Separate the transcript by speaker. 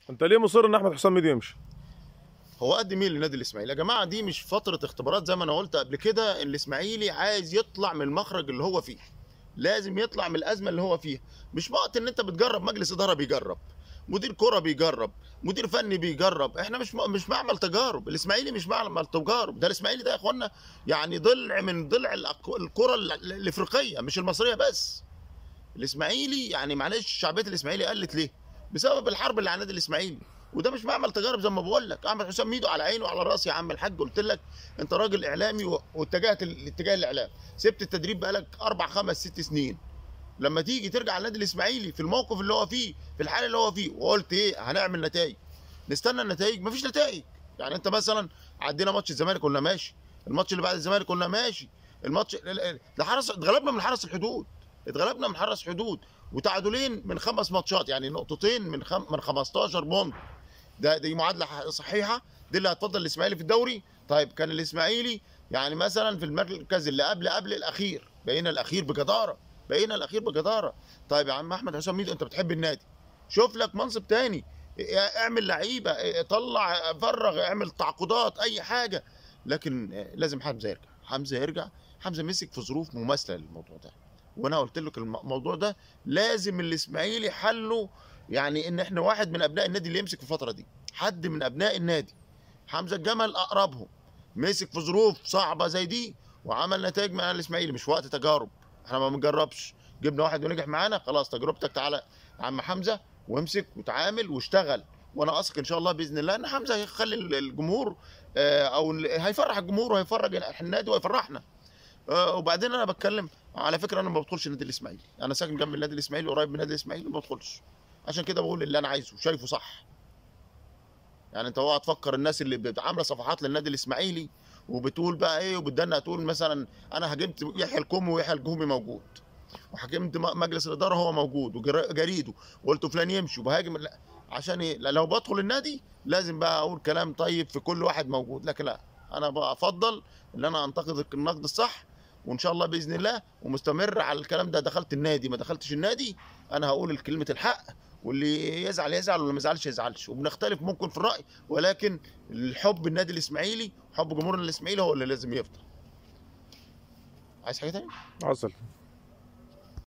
Speaker 1: انت ليه مصر ان احمد حسام ميدو يمشي؟
Speaker 2: هو قدم ايه للنادي الاسماعيلي يا جماعه؟ دي مش فتره اختبارات زي ما انا قلت قبل كده. الاسماعيلي عايز يطلع من المخرج اللي هو فيه، لازم يطلع من الازمه اللي هو فيها. مش وقت ان انت بتجرب، مجلس اداره بيجرب، مدير كره بيجرب، مدير فني بيجرب. احنا مش معمل تجارب. الاسماعيلي مش معمل تجارب. ده الاسماعيلي ده يا اخوانا يعني ضلع من ضلع الكره الافريقيه مش المصريه بس. الاسماعيلي يعني معلش، شعبيه الاسماعيلي قلت ليه؟ بسبب الحرب اللي على النادي الاسماعيلي. وده مش معمل تجارب زي ما بقول لك. احمد حسام ميدو على عيني وعلى راسي يا عم الحاج. قلت لك انت راجل اعلامي واتجهت لاتجاه الاعلام، سبت التدريب بقالك 4 5 6 سنين. لما تيجي ترجع على النادي الاسماعيلي في الموقف اللي هو فيه، في الحاله اللي هو فيه، وقلت ايه؟ هنعمل نتائج. نستنى النتائج، مفيش نتائج. يعني انت مثلا عدينا ماتش الزمالك قلنا ماشي، الماتش اللي بعد الزمالك قلنا ماشي، الماتش ده حرس اتغلبنا من حرس الحدود، اتغلبنا من حرس حدود، وتعادلين من 5 ماتشات، يعني نقطتين من 15 بونت. دي معادله صحيحه، دي اللي هتفضل الاسماعيلي في الدوري. طيب كان الاسماعيلي يعني مثلا في المركز اللي قبل الاخير، بقينا الاخير بجداره، بقينا الاخير بجداره. طيب يا عم احمد حسام ميدو، انت بتحب النادي، شوف لك منصب تاني، اعمل لعيبه، طلع، فرغ، اعمل تعاقدات، اي حاجه. لكن لازم حمزه يرجع، حمزه يرجع. حمزه مسك في ظروف مماثله للموضوع ده، وانا قلت لك الموضوع ده لازم الاسماعيلي حله. يعني ان احنا واحد من ابناء النادي اللي يمسك في الفتره دي، حد من ابناء النادي. حمزه الجمل اقربهم، مسك في ظروف صعبه زي دي وعمل نتائج مع الاسماعيلي. مش وقت تجارب، احنا ما بنجربش. جبنا واحد ونجح معانا، خلاص تجربتك، تعالى يا عم حمزه وامسك وتعامل واشتغل. وانا اثق ان شاء الله باذن الله ان حمزه هيخلي الجمهور، او هيفرح الجمهور وهيفرج النادي وهيفرحنا. وبعدين انا بتكلم على فكره، انا ما بدخلش النادي الاسماعيلي، انا ساكن جنب النادي الاسماعيلي، قريب من النادي الاسماعيلي، ما بدخلش. عشان كده بقول اللي انا عايزه شايفه صح. يعني انت اوعى تفكر الناس اللي عامله صفحات للنادي الاسماعيلي وبتقول بقى ايه، وبتدنا تقول مثلا انا هاجمت يحيى الكومي ويحيى الجهومي موجود، وحكمت مجلس الاداره هو موجود وجريده، وقلت فلان يمشي وبهاجم. لا، عشان ايه؟ لو بدخل النادي لازم بقى اقول كلام طيب في كل واحد موجود. لكن لا، انا بقى افضل ان انا انتقد النقد الصح، وان شاء الله باذن الله ومستمر على الكلام ده. دخلت النادي ما دخلتش النادي، انا هقول كلمه الحق، واللي يزعل يزعل واللي ما يزعلش يزعلش. وبنختلف ممكن في الراي، ولكن الحب النادي الاسماعيلي، حب جمهور الاسماعيلي هو اللي لازم يفضل. عايز حاجه تاني؟
Speaker 1: عسل.